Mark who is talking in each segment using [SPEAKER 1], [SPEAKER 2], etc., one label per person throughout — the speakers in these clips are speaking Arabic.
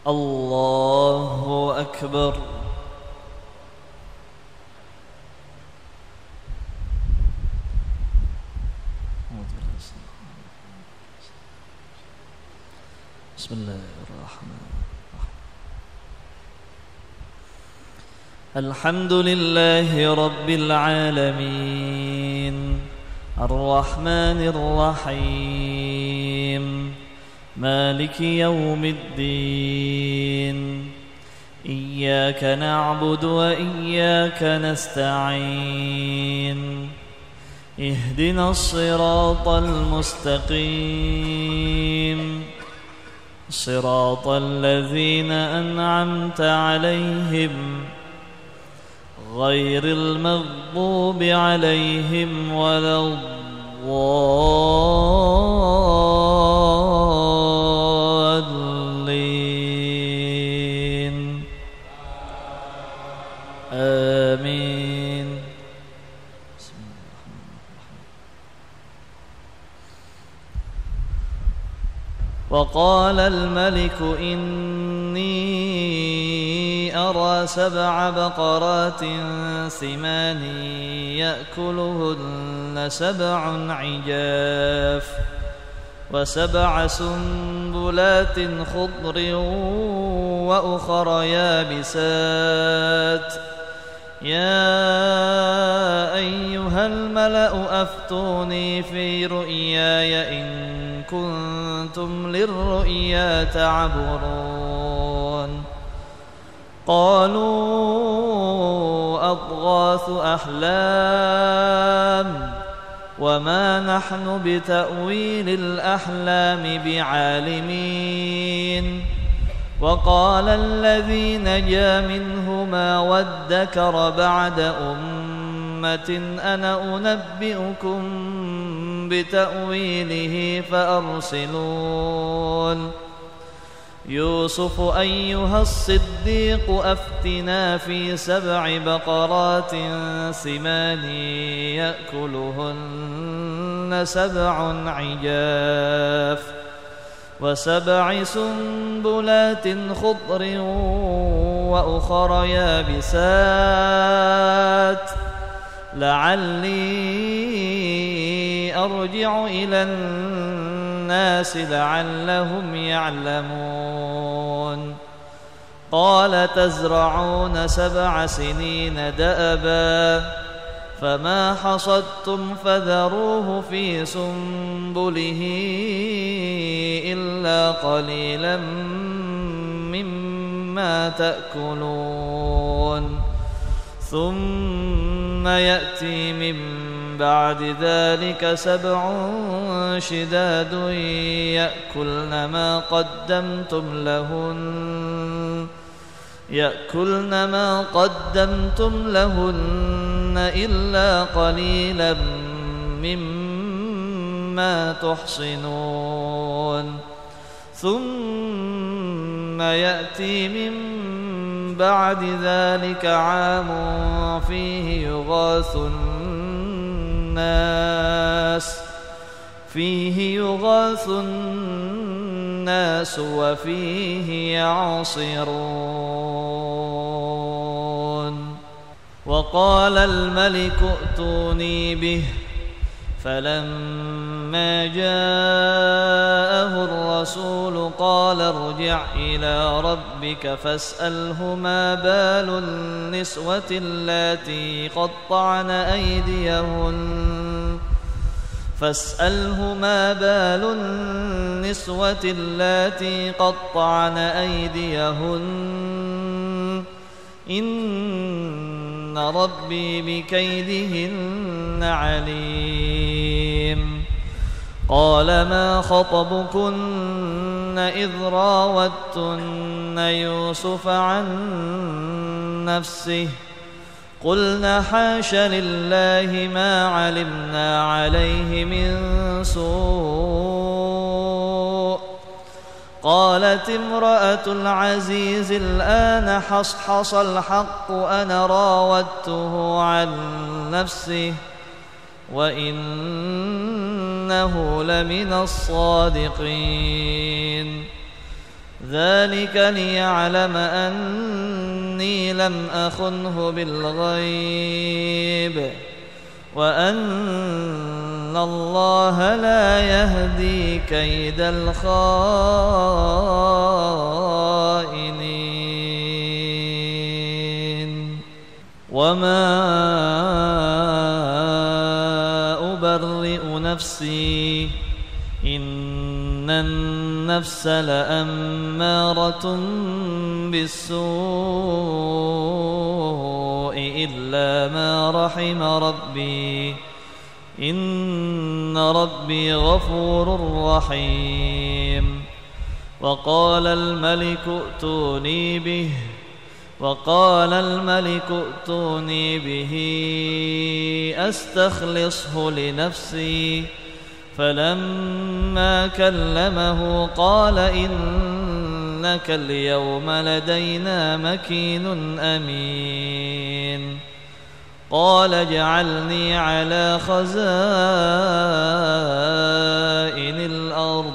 [SPEAKER 1] الله أكبر. بسم الله الرحمن الرحيم. الحمد لله رب العالمين الرحمن الرحيم مالك يوم الدين إياك نعبد وإياك نستعين اهدنا الصراط المستقيم صراط الذين أنعمت عليهم غير المغضوب عليهم ولا الضالين آمين. وقال الملك إني أرى 7 بقرات سمان يأكلهن 7 عجاف و7 سنبلات خضر وأخر يابسات يا أيها الملأ أفتوني في رؤياي إن كنتم للرؤيا تعبرون. قالوا أضغاث أحلام وما نحن بتأويل الأحلام بعالمين. وقال الذي نجا منهما وادكر بعد أمة أنا أنبئكم بتأويله فأرسلون. يوسف أيها الصديق أفتنا في 7 بقرات سمان يأكلهن 7 عجاف و7 سنبلات خضر وأخر يابسات لعلي أرجع إلى الناس لعلهم يعلمون. قال تزرعون 7 سنين دأبا فما حصدتم فذروه في سنبله إلا قليلا مما تأكلون. ثم يأتي من بعد ذلك 7 شداد يأكلن ما قدمتم لهن إلا قليلا مما تحصنون. ثم يأتي من بعد ذلك عام فيه يغاث الناس وفيه يعصرون. وقال الملك ائتوني به فلما جاءه الرسول قال ارجع إلى ربك فاسأله ما بال النسوة اللاتي قطعن أيديهن إن ربي بكيدهن عليم. قال ما خطبكن إذ راوتن يوسف عن نفسه قلنا حاش لله ما علمنا عليه من سوء. قالت امرأة العزيز الآن حصحص الحق أنا راودته عن نفسه وإنه لمن الصادقين. ذلك ليعلم أني لم أخنه بالغيب وأن الله لا يهدي كيد الخائنين. وما أبرئ نفسي إن النفس لأمارة بالسوء إلا ما رحم ربي إن ربي غفور رحيم. وقال الملك ائتوني به أستخلصه لنفسي فلما كلمه قال إنك اليوم لدينا مكين أمين. قال اجعلني على خزائن الأرض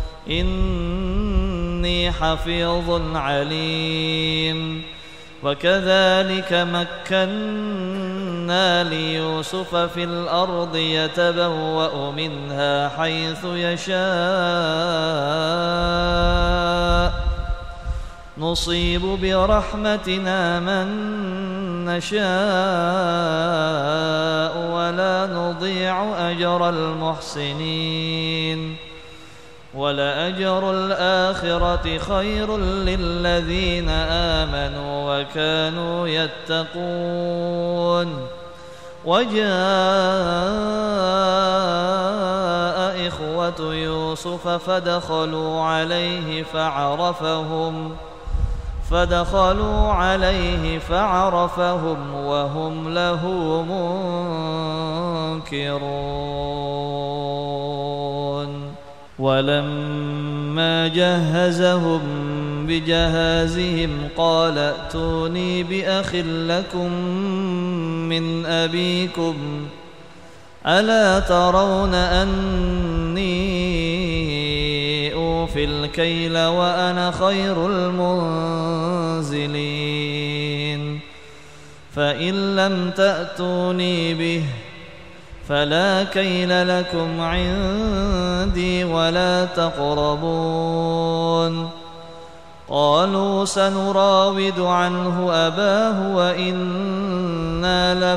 [SPEAKER 1] إني حفيظ عليم. وكذلك مكنا ليوسف في الأرض يتبوأ منها حيث يشاء نصيب برحمتنا من نشاء ولا نضيع أجر المحسنين. ولأجر الآخرة خير للذين آمنوا وكانوا يتقون. وجاء إخوة يوسف فدخلوا عليه فعرفهم وهم له منكرون. ولما جهزهم بجهازهم قال ائتوني بأخ لكم من أبيكم ألا ترون أني أوفي الكيل وأنا خير المنزلين. فإن لم تأتوني به فلا كيل لكم عندي ولا تقربون. قالوا سنراود عنه أباه وإنا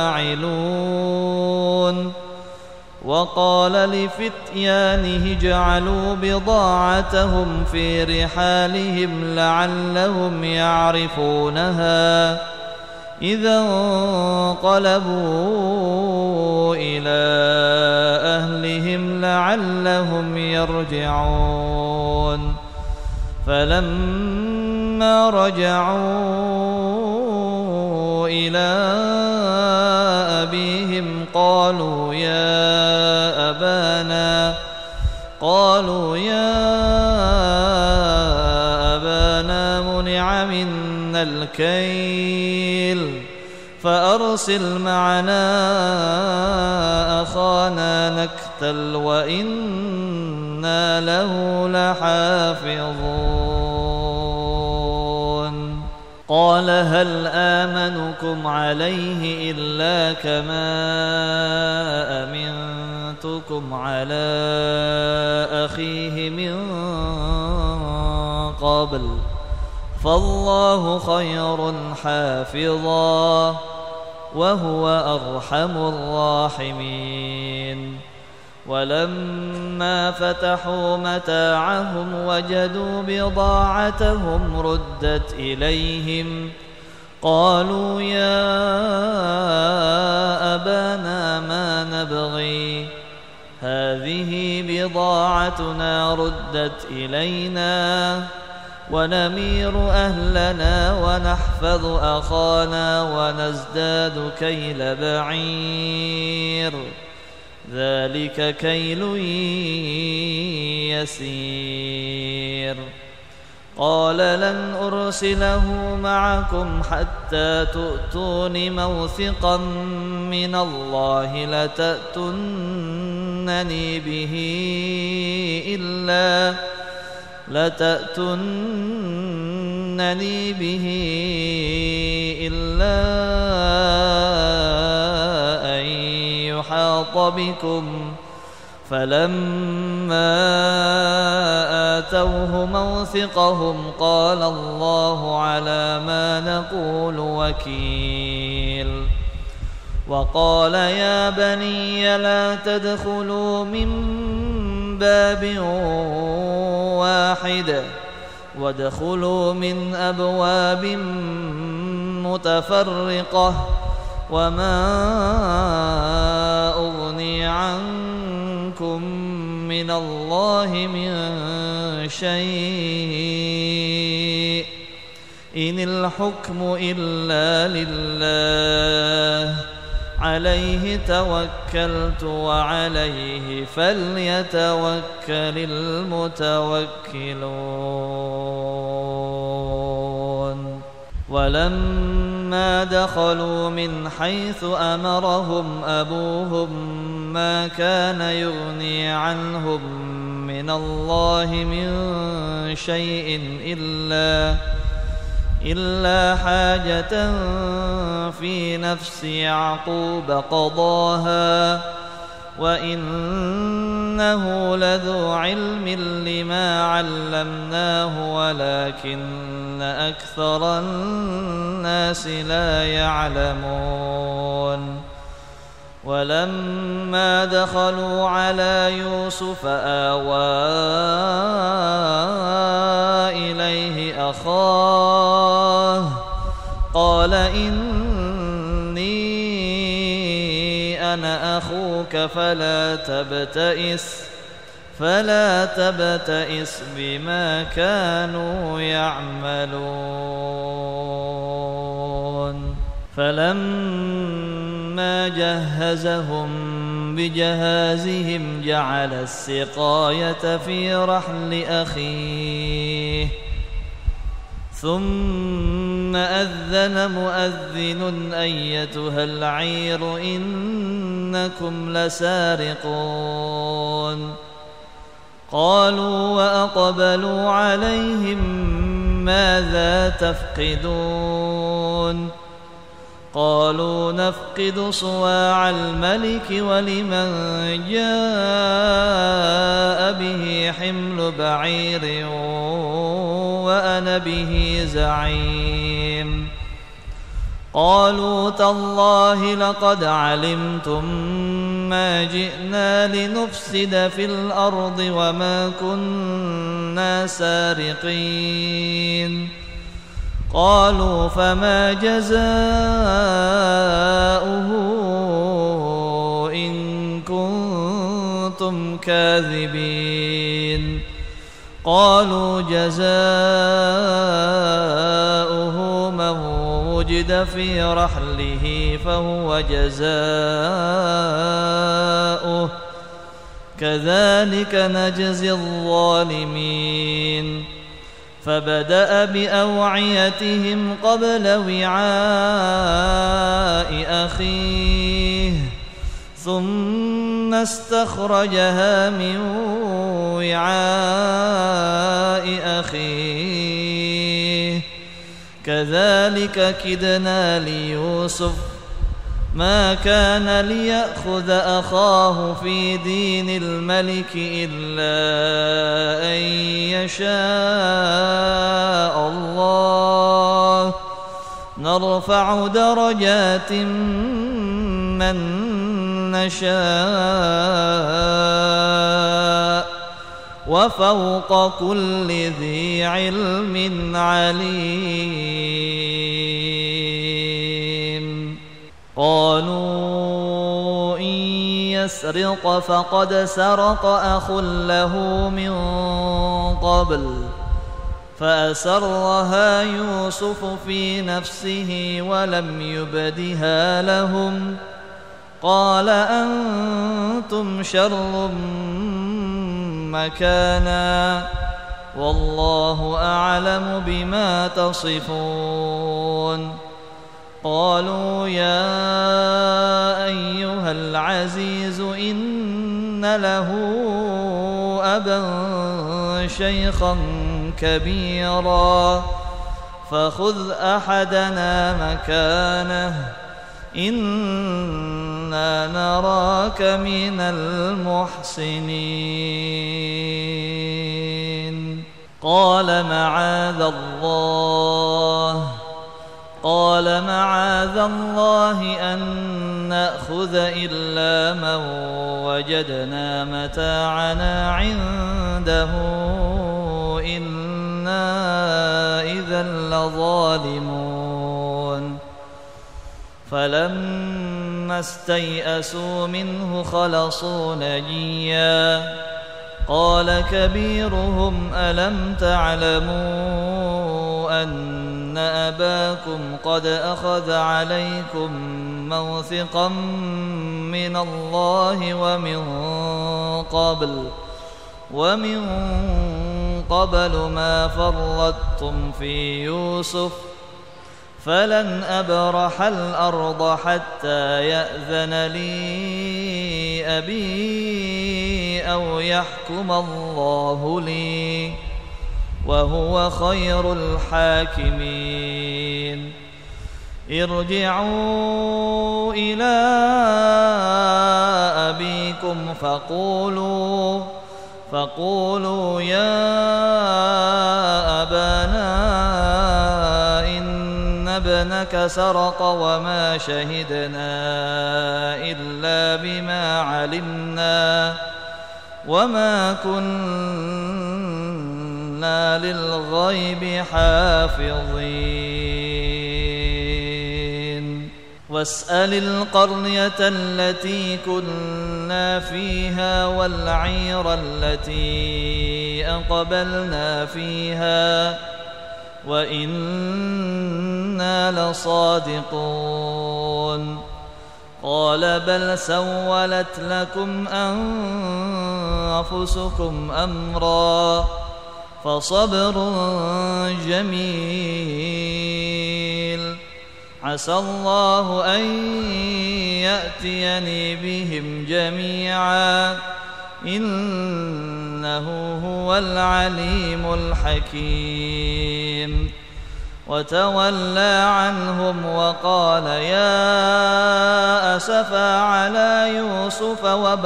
[SPEAKER 1] لفاعلون. وقال لفتيانه اجعلوا بضاعتهم في رحالهم لعلهم يعرفونها إذا انقلبوا إلى أهلهم لعلهم يرجعون. فلما رجعوا إلى أبيهم قالوا يا أبانا منع منا الكيل فأرسل معنا أخانا نكتل وإنا له لحافظون. قال هل آمنكم عليه إلا كما أمنتكم على أخيه من قبل فالله خير حافظا وهو أرحم الراحمين. ولما فتحوا متاعهم وجدوا بضاعتهم ردت إليهم قالوا يا أبانا ما نبغي هذه بضاعتنا ردت إلينا ونمير أهلنا ونحفظ أخانا ونزداد كيل بعير ذلك كيل يسير. قال لن أرسله معكم حتى تؤتون موثقا من الله لتأتونني به لتأتونني به إلا أن يحاط بكم فلما آتوه موثقهم قال الله على ما نقول وكيل وقال يا بني لا تدخلوا من باب واحد وادخلوا من أبواب متفرقة وما أغني عنكم من الله من شيء إن الحكم إلا لله عليه توكلت وعليه فليتوكل المتوكلون ولما دخلوا من حيث أمرهم أبوهم ما كان يغني عنهم من الله من شيء إلا حاجة في نفس يعقوب قضاها وإنه لذو علم لما علمناه ولكن أكثر الناس لا يعلمون ولما دخلوا على يوسف آوى إليه أخاه قال إني أنا أخوك فلا تبتئس بما كانوا يعملون فلما جهزهم بجهازهم جعل السقاية في رحل أخيه ثم أذن مؤذن أيتها العير إنكم لسارقون قالوا وأقبلوا عليهم ماذا تفقدون قالوا نفقد صواع الملك ولمن جاء به حمل بعير وأنا به زعيم قالوا تالله لقد علمتم ما جئنا لنفسد في الأرض وما كنا سارقين قالوا فما جزاؤه إن كنتم كاذبين قالوا جزاؤه من وجد في رحله فهو جزاؤه كذلك نجزي الظالمين فبدأ بأوعيتهم قبل وعاء أخيه ثم استخرجها من وعاء أخيه كذلك كدنا ليوسف ما كان ليأخذ أخاه في دين الملك إلا أن يشاء الله نرفع درجات من نشاء وفوق كل ذي علم عليم قالوا إن يسرق فقد سرق أخ له من قبل فأسرها يوسف في نفسه ولم يبدها لهم قال أنتم شر مكانا والله أعلم بما تصفون قالوا يا أيها العزيز إن له أبا شيخا كبيرا فخذ أحدنا مكانه إنا نراك من المحسنين قال معاذ الله أن نأخذ إلا من وجدنا متاعنا عنده إنا إذا لظالمون فلما استيئسوا منه خلصوا نجيا قال كبيرهم ألم تعلموا أن أباكم قد أخذ عليكم موثقا من الله ومن قبل ما فرطتم في يوسف فلن أبرح الأرض حتى يأذن لي أبي أو يحكم الله لي وهو خير الحاكمين ارجعوا إلى أبيكم فقولوا يا أبانا إن ابنك سرق وما شهدنا إلا بما علمنا وما كنا للغيب حافظين واسأل القرية التي كنا فيها والعير التي أقبلنا فيها وإنا لصادقون قال بل سولت لكم أنفسكم أمرا فصبر جميل عسى الله أن يأتيني بهم جميعا إنه هو العليم الحكيم وتولى عنهم وقال يا أسفا على يوسف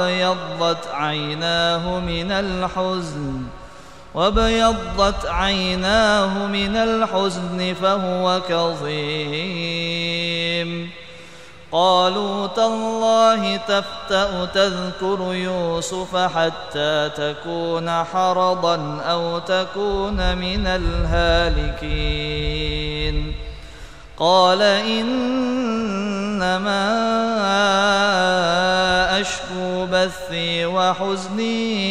[SPEAKER 1] وبيضت عيناه من الحزن فهو كظيم قالوا تالله تفتأ تذكر يوسف حتى تكون حرضا أو تكون من الهالكين قال إنما أشكو بثي وحزني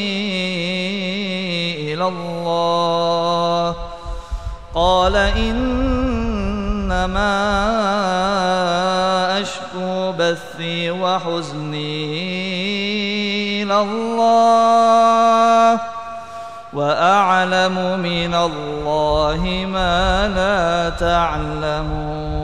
[SPEAKER 1] إلى الله قال إنما أشكو بثي وحزني إلى الله وأعلم من الله ما لا تعلمون